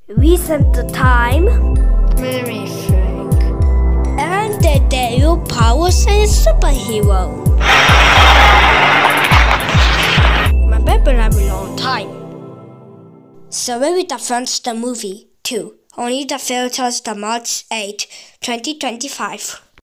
Recent time. Let me think. And the day of powers and superhero. Remember a long time. Ksawery the movie 2. Only the film tells the March 8, 2025.